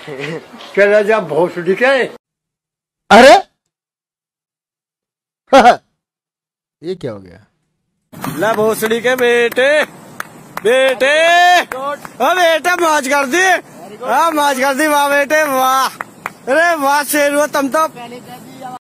चला जा भोसड़ी के। अरे ये क्या हो गया? ला भोसड़ी के बेटे बेटे बेटे मौज कर दी। हाँ मौज कर दी वाह बेटे वाह। अरे वाह शेर हुआ तुम तो।